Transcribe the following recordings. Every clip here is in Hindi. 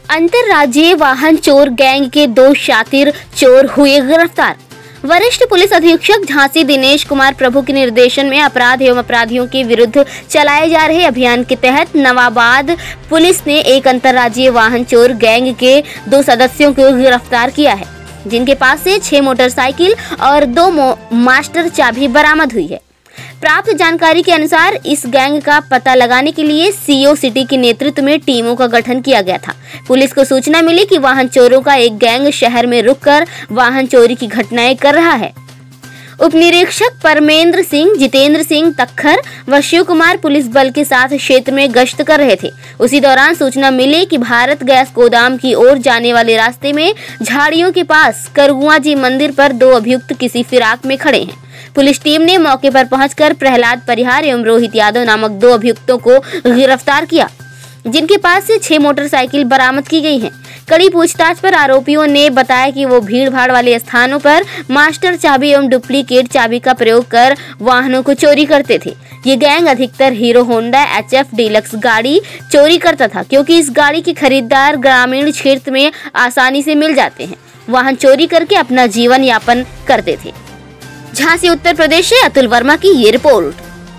अंतर्राज्यीय वाहन चोर गैंग के 2 शातिर चोर हुए गिरफ्तार। वरिष्ठ पुलिस अधीक्षक झांसी दिनेश कुमार प्रभु के निर्देशन में अपराध एवं अपराधियों के विरुद्ध चलाए जा रहे अभियान के तहत नवाबाद पुलिस ने एक अंतर्राज्यीय वाहन चोर गैंग के 2 सदस्यों को गिरफ्तार किया है, जिनके पास से 6 मोटरसाइकिल और 2 मास्टर चाबी बरामद हुई है। प्राप्त जानकारी के अनुसार इस गैंग का पता लगाने के लिए सीओ सिटी के नेतृत्व में टीमों का गठन किया गया था। पुलिस को सूचना मिली कि वाहन चोरों का एक गैंग शहर में रुककर वाहन चोरी की घटनाएं कर रहा है। उप निरीक्षक परमेंद्र सिंह, जितेंद्र सिंह तक्खर व शिव कुमार पुलिस बल के साथ क्षेत्र में गश्त कर रहे थे। उसी दौरान सूचना मिली कि भारत गैस गोदाम की ओर जाने वाले रास्ते में झाड़ियों के पास करगुआ जी मंदिर पर 2 अभियुक्त किसी फिराक में खड़े हैं। पुलिस टीम ने मौके पर पहुंचकर प्रहलाद परिहार एवं रोहित यादव नामक 2 अभियुक्तों को गिरफ्तार किया, जिनके पास से 6 मोटरसाइकिल बरामद की गई हैं। कड़ी पूछताछ पर आरोपियों ने बताया कि वो भीड़-भाड़ वाले स्थानों पर मास्टर चाबी एवं डुप्लीकेट चाबी का प्रयोग कर वाहनों को चोरी करते थे। ये गैंग अधिकतर हीरो होंडा HF डीलक्स गाड़ी चोरी करता था, क्योंकि इस गाड़ी के खरीदार ग्रामीण क्षेत्र में आसानी से मिल जाते हैं। वाहन चोरी करके अपना जीवन यापन करते थे। झांसी उत्तर प्रदेश से अतुल वर्मा की ये रिपोर्ट।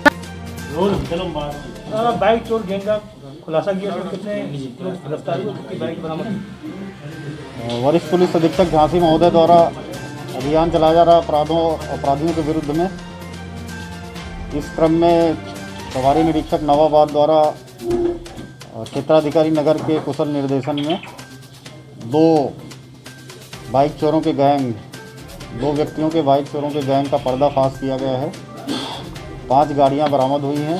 बाइक चोर गैंग का खुलासा किया, कितने लोग गिरफ्तार हुए, कितनी बाइक बरामद? वरिष्ठ पुलिस अधीक्षक झांसी महोदय द्वारा अभियान चलाया जा रहा अपराधियों के विरुद्ध में। इस क्रम में प्रभारी निरीक्षक नवाबाद द्वारा क्षेत्राधिकारी नगर के कुशल निर्देशन में 2 बाइक चोरों के गैंग 2 व्यक्तियों के बाइक चोरों के गैंग का पर्दाफाश किया गया है। 5 गाड़ियां बरामद हुई हैं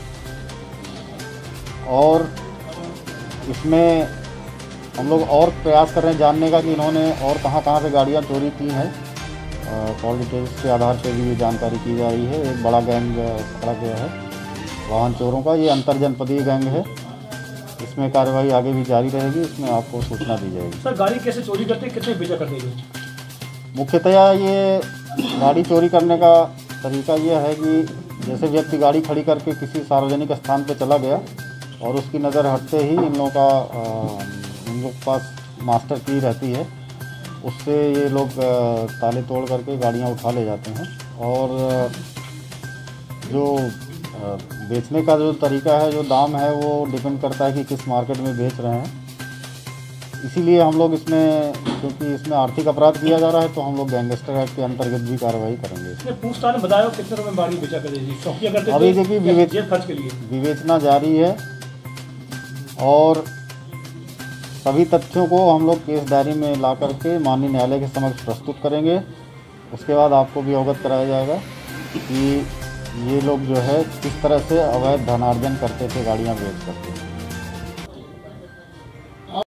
और इसमें हम लोग और प्रयास कर रहे हैं जानने का कि इन्होंने और कहां से गाड़ियां चोरी की हैं। कॉल डिटेल्स के आधार पर भी जानकारी की जा रही है। एक बड़ा गैंग पकड़ा गया है वाहन चोरों का। ये अंतरजनपदीय गैंग है। इसमें कार्रवाई आगे भी जारी रहेगी, इसमें आपको सूचना दी जाएगी। सर, गाड़ी कैसे चोरी करते हैं, कितने बेचा करते हैं? मुख्यतया ये गाड़ी चोरी करने का तरीका ये है कि जैसे व्यक्ति गाड़ी खड़ी करके किसी सार्वजनिक स्थान पर चला गया और उसकी नज़र हटते ही इन लोगों के पास मास्टर की रहती है, उससे ये लोग ताले तोड़ करके गाड़ियां उठा ले जाते हैं। और जो बेचने का जो तरीका है, जो दाम है, वो डिपेंड करता है कि किस मार्केट में बेच रहे हैं। इसीलिए हम लोग इसमें, क्योंकि इसमें आर्थिक अपराध किया जा रहा है, तो हम लोग गैंगस्टर एक्ट के अंतर्गत भी कार्रवाई करेंगे। पूछताछ में बताया कितने रुपए गाड़ी बेचा करेगी? अभी देखिए विवेचना जारी है और सभी तथ्यों को हम लोग केस डायरी में ला करके माननीय न्यायालय के समक्ष प्रस्तुत करेंगे। उसके बाद आपको भी अवगत कराया जाएगा कि ये लोग जो है किस तरह से अवैध धनार्जन करते थे, गाड़ियाँ बेच करके।